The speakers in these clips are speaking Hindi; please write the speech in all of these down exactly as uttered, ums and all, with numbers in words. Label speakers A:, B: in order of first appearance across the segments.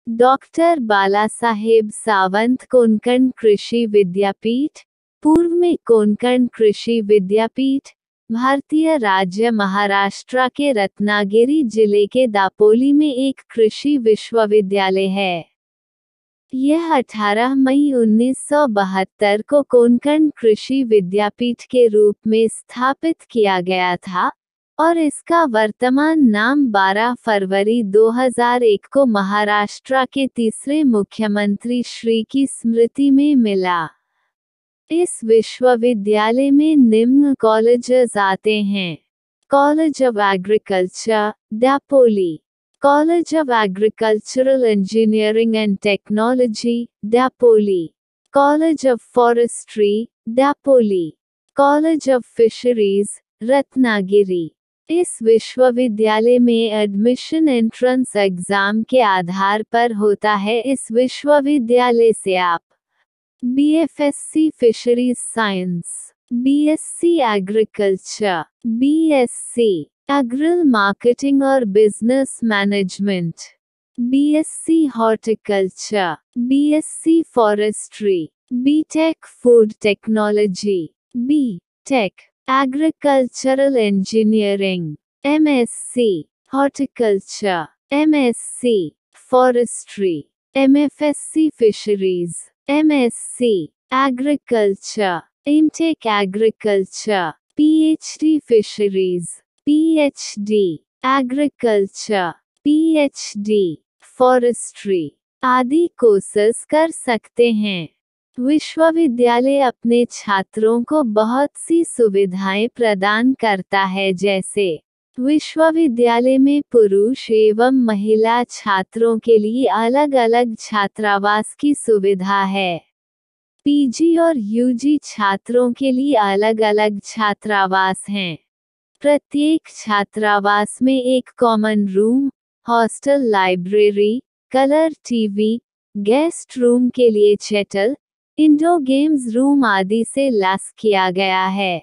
A: डॉक्टर बालासाहेब सावंत कोंकण कृषि विद्यापीठ, पूर्व में कोंकण कृषि विद्यापीठ, भारतीय राज्य महाराष्ट्र के रत्नागिरी जिले के दापोली में एक कृषि विश्वविद्यालय है। यह अठारह मई उन्नीस सौ बहत्तर को कोंकण कृषि विद्यापीठ के रूप में स्थापित किया गया था और इसका वर्तमान नाम बारह फरवरी दो हज़ार एक को महाराष्ट्र के तीसरे मुख्यमंत्री श्री की स्मृति में मिला। इस विश्वविद्यालय में निम्न कॉलेजेस आते हैं: college of agriculture, Dapoli; college of agricultural engineering and technology, Dapoli; college of forestry, Dapoli; college of fisheries, Ratnagiri. इस विश्वविद्यालय में एडमिशन एंट्रेंस एग्जाम के आधार पर होता है। इस विश्वविद्यालय से आप B F S C fisheries science, B S C agriculture, B S C agri marketing और business management, B S C horticulture, B S C forestry, B tech food technology, B tech agricultural engineering, M S C horticulture, M S C forestry, M F S C fisheries, M S C agriculture, M tech agriculture, P H D fisheries, P H D agriculture, P H D forestry आदि कोर्सेस कर सकते हैं। विश्वविद्यालय अपने छात्रों को बहुत सी सुविधाएं प्रदान करता है, जैसे विश्वविद्यालय में पुरुष एवं महिला छात्रों के लिए अलग अलग छात्रावास की सुविधा है। पी जी और यू जी छात्रों के लिए अलग अलग छात्रावास हैं। प्रत्येक छात्रावास में एक common room, hostel, library, colour TV, guest room के लिए चैटल, इंडोर गेम्स रूम आदि से लैस किया गया है।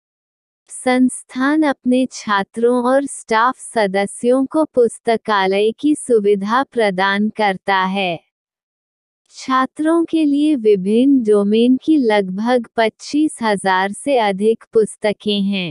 A: संस्थान अपने छात्रों और स्टाफ सदस्यों को पुस्तकालय की सुविधा प्रदान करता है। छात्रों के लिए विभिन्न डोमेन की लगभग पच्चीस हज़ार से अधिक पुस्तकें हैं।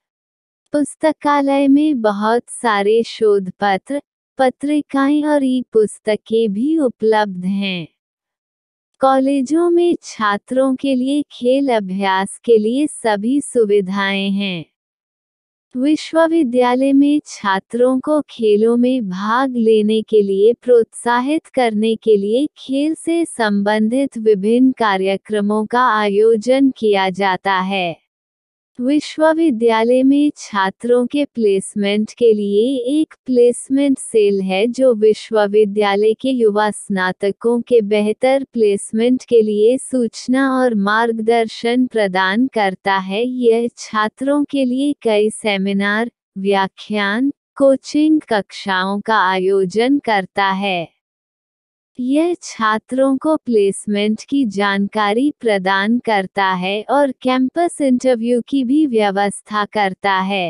A: पुस्तकालय में बहुत सारे शोध पत्र, पत्रिकाएं और ई पुस्तकें भी उपलब्ध हैं। कॉलेजों में छात्रों के लिए खेल अभ्यास के लिए सभी सुविधाएं हैं। विश्वविद्यालय में छात्रों को खेलों में भाग लेने के लिए प्रोत्साहित करने के लिए खेल से संबंधित विभिन्न कार्यक्रमों का आयोजन किया जाता है। विश्वविद्यालय में छात्रों के प्लेसमेंट के लिए एक प्लेसमेंट सेल है जो विश्वविद्यालय के युवा स्नातकों के बेहतर प्लेसमेंट के लिए सूचना और मार्गदर्शन प्रदान करता है। यह छात्रों के लिए कई सेमिनार, व्याख्यान, कोचिंग कक्षाओं का आयोजन करता है। यह छात्रों को प्लेसमेंट की जानकारी प्रदान करता है और कैंपस इंटरव्यू की भी व्यवस्था करता है।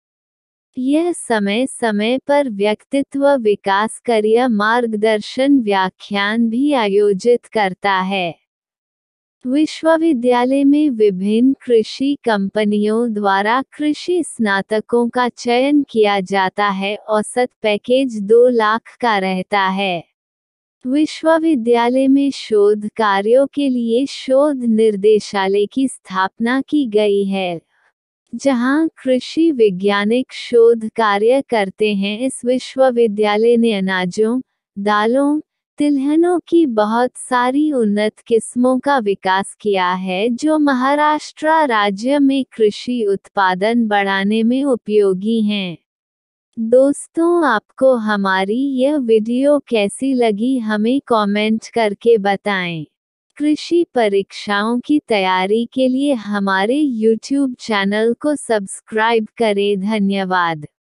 A: यह समय समय पर व्यक्तित्व विकास, करियर मार्गदर्शन व्याख्यान भी आयोजित करता है। विश्वविद्यालय में विभिन्न कृषि कंपनियों द्वारा कृषि स्नातकों का चयन किया जाता है। औसत पैकेज दो लाख का रहता है। विश्वविद्यालय में शोध कार्यों के लिए शोध निर्देशालय की स्थापना की गई है, जहां कृषि वैज्ञानिक शोध कार्य करते हैं। इस विश्वविद्यालय ने अनाजों, दालों, तिलहनों की बहुत सारी उन्नत किस्मों का विकास किया है जो महाराष्ट्र राज्य में कृषि उत्पादन बढ़ाने में उपयोगी हैं। दोस्तों, आपको हमारी यह वीडियो कैसी लगी हमें कमेंट करके बताएं। कृषि परीक्षाओं की तैयारी के लिए हमारे यूट्यूब चैनल को सब्सक्राइब करें। धन्यवाद।